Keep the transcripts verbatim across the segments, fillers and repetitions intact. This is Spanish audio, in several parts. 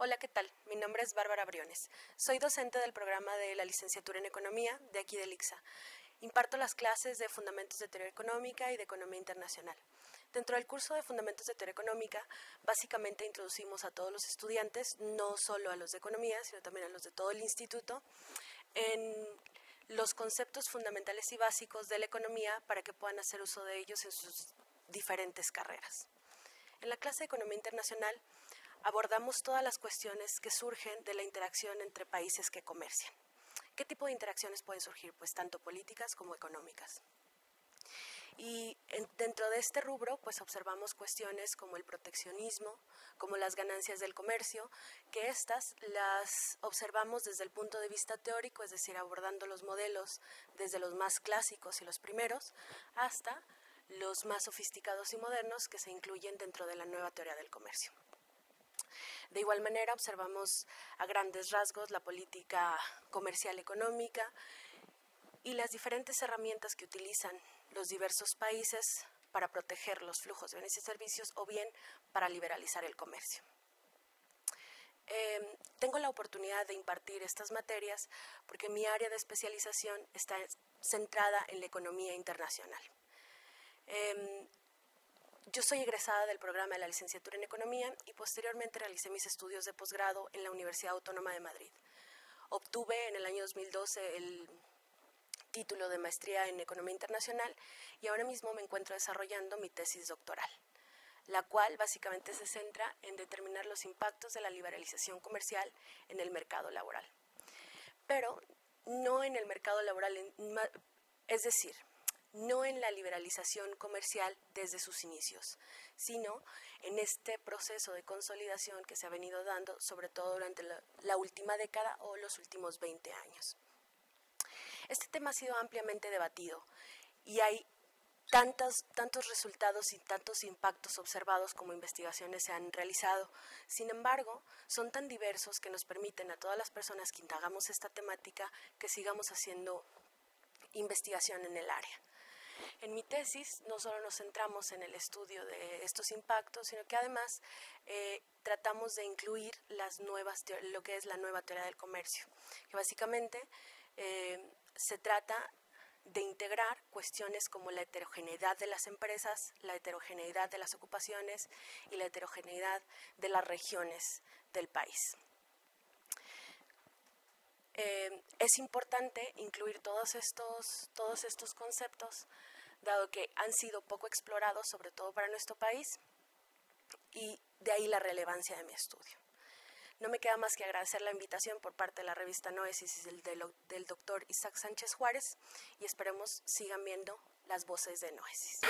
Hola, ¿qué tal? Mi nombre es Bárbara Briones. Soy docente del programa de la licenciatura en Economía de aquí del I C S A. Imparto las clases de Fundamentos de Teoría Económica y de Economía Internacional. Dentro del curso de Fundamentos de Teoría Económica, básicamente introducimos a todos los estudiantes, no solo a los de Economía, sino también a los de todo el instituto, en los conceptos fundamentales y básicos de la economía para que puedan hacer uso de ellos en sus diferentes carreras. En la clase de Economía Internacional abordamos todas las cuestiones que surgen de la interacción entre países que comercian. ¿Qué tipo de interacciones pueden surgir? Pues tanto políticas como económicas. Y en, dentro de este rubro, pues observamos cuestiones como el proteccionismo, como las ganancias del comercio, que estas las observamos desde el punto de vista teórico, es decir, abordando los modelos desde los más clásicos y los primeros, hasta los más sofisticados y modernos que se incluyen dentro de la nueva teoría del comercio. De igual manera, observamos a grandes rasgos la política comercial económica y las diferentes herramientas que utilizan los diversos países para proteger los flujos de bienes y servicios o bien para liberalizar el comercio. Eh, tengo la oportunidad de impartir estas materias porque mi área de especialización está centrada en la economía internacional. Eh, Yo soy egresada del programa de la licenciatura en Economía y posteriormente realicé mis estudios de posgrado en la Universidad Autónoma de Madrid. Obtuve en el año dos mil doce el título de maestría en Economía Internacional y ahora mismo me encuentro desarrollando mi tesis doctoral, la cual básicamente se centra en determinar los impactos de la liberalización comercial en el mercado laboral. Pero no en el mercado laboral, es decir, no en la liberalización comercial desde sus inicios, sino en este proceso de consolidación que se ha venido dando, sobre todo durante la, la última década o los últimos veinte años. Este tema ha sido ampliamente debatido y hay tantos, tantos resultados y tantos impactos observados como investigaciones se han realizado. Sin embargo, son tan diversos que nos permiten a todas las personas que indagamos esta temática que sigamos haciendo investigación en el área. En mi tesis no solo nos centramos en el estudio de estos impactos, sino que además eh, tratamos de incluir las nuevas, lo que es la nueva teoría del comercio, que básicamente eh, se trata de integrar cuestiones como la heterogeneidad de las empresas, la heterogeneidad de las ocupaciones y la heterogeneidad de las regiones del país. Eh, es importante incluir todos estos, todos estos conceptos, dado que han sido poco explorados, sobre todo para nuestro país, y de ahí la relevancia de mi estudio. No me queda más que agradecer la invitación por parte de la revista Noesis y del, del doctor Isaac Sánchez Juárez, y esperemos sigan viendo las voces de Noesis.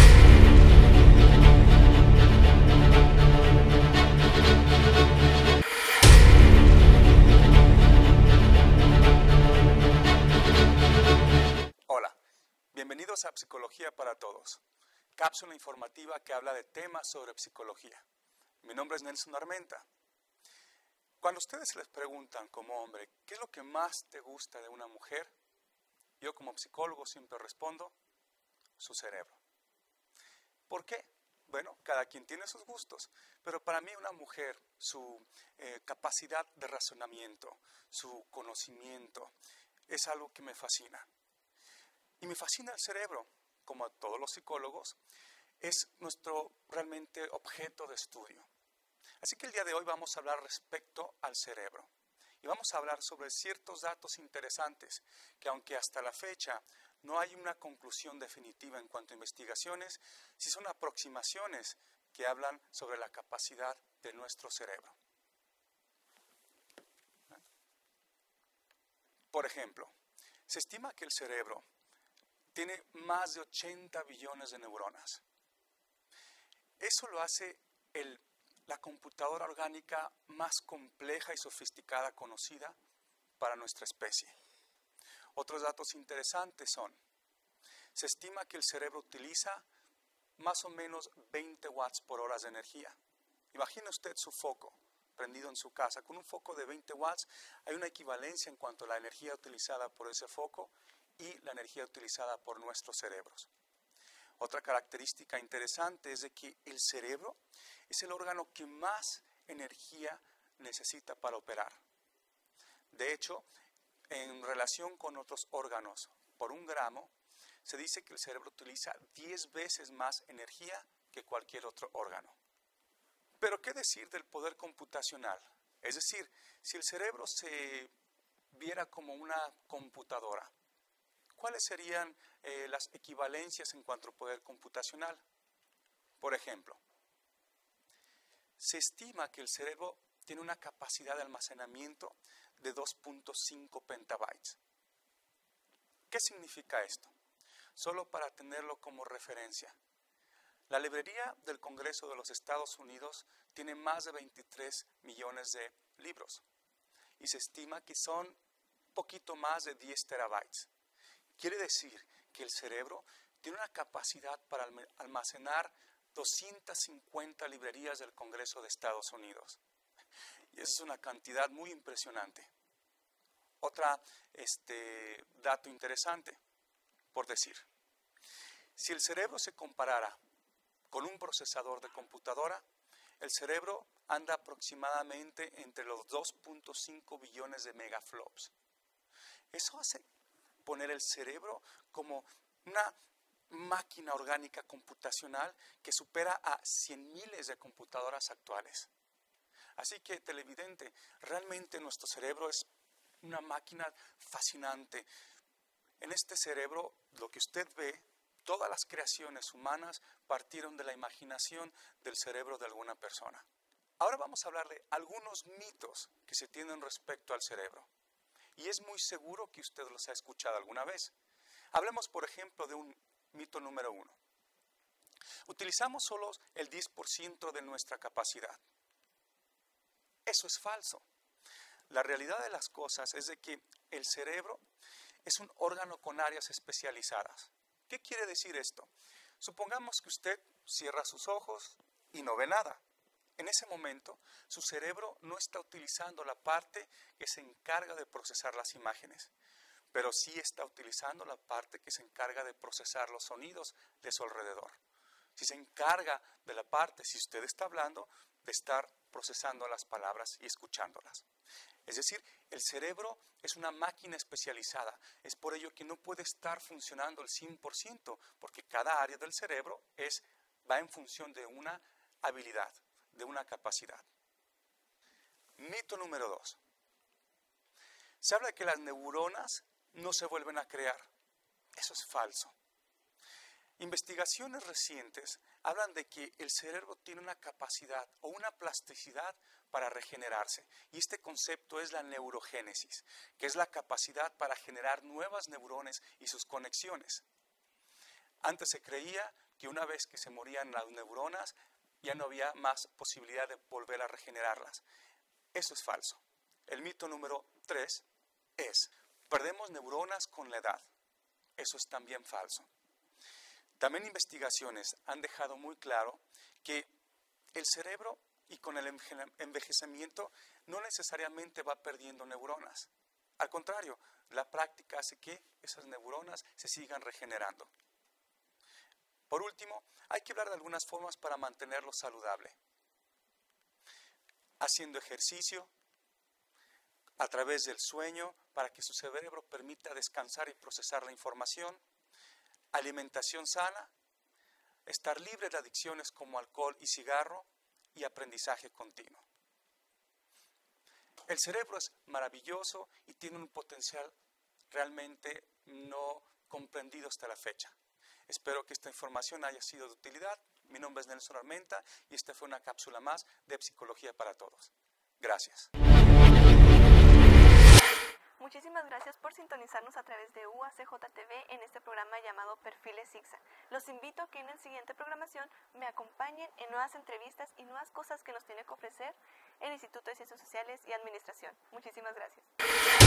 Bienvenidos a Psicología para Todos, cápsula informativa que habla de temas sobre psicología. Mi nombre es Nelson Armenta. Cuando ustedes les preguntan como hombre, ¿qué es lo que más te gusta de una mujer? Yo como psicólogo siempre respondo, su cerebro. ¿Por qué? Bueno, cada quien tiene sus gustos, pero para mí una mujer, su eh, capacidad de razonamiento, su conocimiento, es algo que me fascina. Y me fascina el cerebro, como a todos los psicólogos, es nuestro realmente objeto de estudio. Así que el día de hoy vamos a hablar respecto al cerebro. Y vamos a hablar sobre ciertos datos interesantes que aunque hasta la fecha no hay una conclusión definitiva en cuanto a investigaciones, sí son aproximaciones que hablan sobre la capacidad de nuestro cerebro. Por ejemplo, se estima que el cerebro tiene más de ochenta billones de neuronas. Eso lo hace el, la computadora orgánica más compleja y sofisticada conocida para nuestra especie. Otros datos interesantes son, se estima que el cerebro utiliza más o menos veinte watts por hora de energía. Imagine usted su foco prendido en su casa. Con un foco de veinte watts hay una equivalencia en cuanto a la energía utilizada por ese foco y la energía utilizada por nuestros cerebros. Otra característica interesante es de que el cerebro es el órgano que más energía necesita para operar. De hecho, en relación con otros órganos, por un gramo, se dice que el cerebro utiliza diez veces más energía que cualquier otro órgano. Pero ¿qué decir del poder computacional? Es decir, si el cerebro se viera como una computadora, ¿cuáles serían eh, las equivalencias en cuanto a poder computacional? Por ejemplo, se estima que el cerebro tiene una capacidad de almacenamiento de dos punto cinco petabytes. ¿Qué significa esto? Solo para tenerlo como referencia. La librería del Congreso de los Estados Unidos tiene más de veintitrés millones de libros y se estima que son poquito más de diez terabytes. Quiere decir que el cerebro tiene una capacidad para almacenar doscientas cincuenta librerías del Congreso de Estados Unidos. Y esa es una cantidad muy impresionante. Otra este, dato interesante, por decir, si el cerebro se comparara con un procesador de computadora, el cerebro anda aproximadamente entre los dos punto cinco billones de megaflops. Eso hace poner el cerebro como una máquina orgánica computacional que supera a cien miles de computadoras actuales. Así que, televidente, realmente nuestro cerebro es una máquina fascinante. En este cerebro, lo que usted ve, todas las creaciones humanas partieron de la imaginación del cerebro de alguna persona. Ahora vamos a hablar de algunos mitos que se tienen respecto al cerebro. Y es muy seguro que usted los ha escuchado alguna vez. Hablemos, por ejemplo, de un mito número uno. Utilizamos solo el diez por ciento de nuestra capacidad. Eso es falso. La realidad de las cosas es de que el cerebro es un órgano con áreas especializadas. ¿Qué quiere decir esto? Supongamos que usted cierra sus ojos y no ve nada. En ese momento, su cerebro no está utilizando la parte que se encarga de procesar las imágenes, pero sí está utilizando la parte que se encarga de procesar los sonidos de su alrededor. Si se encarga de la parte, si usted está hablando, de estar procesando las palabras y escuchándolas. Es decir, el cerebro es una máquina especializada. Es por ello que no puede estar funcionando al cien por ciento, porque cada área del cerebro es, va en función de una habilidad, de una capacidad. Mito número dos. Se habla de que las neuronas no se vuelven a crear. Eso es falso. Investigaciones recientes hablan de que el cerebro tiene una capacidad o una plasticidad para regenerarse. Y este concepto es la neurogénesis, que es la capacidad para generar nuevas neuronas y sus conexiones. Antes se creía que una vez que se morían las neuronas, ya no había más posibilidad de volver a regenerarlas. Eso es falso. El mito número tres es, perdemos neuronas con la edad. Eso es también falso. También investigaciones han dejado muy claro que el cerebro y con el envejecimiento no necesariamente va perdiendo neuronas. Al contrario, la práctica hace que esas neuronas se sigan regenerando. Por último, hay que hablar de algunas formas para mantenerlo saludable. Haciendo ejercicio, a través del sueño, para que su cerebro permita descansar y procesar la información. Alimentación sana, estar libre de adicciones como alcohol y cigarro y aprendizaje continuo. El cerebro es maravilloso y tiene un potencial realmente no comprendido hasta la fecha. Espero que esta información haya sido de utilidad. Mi nombre es Nelson Armenta y esta fue una cápsula más de Psicología para Todos. Gracias. Muchísimas gracias por sintonizarnos a través de U A C J T V en este programa llamado Perfiles Zigzag. Los invito a que en la siguiente programación me acompañen en nuevas entrevistas y nuevas cosas que nos tiene que ofrecer el Instituto de Ciencias Sociales y Administración. Muchísimas gracias.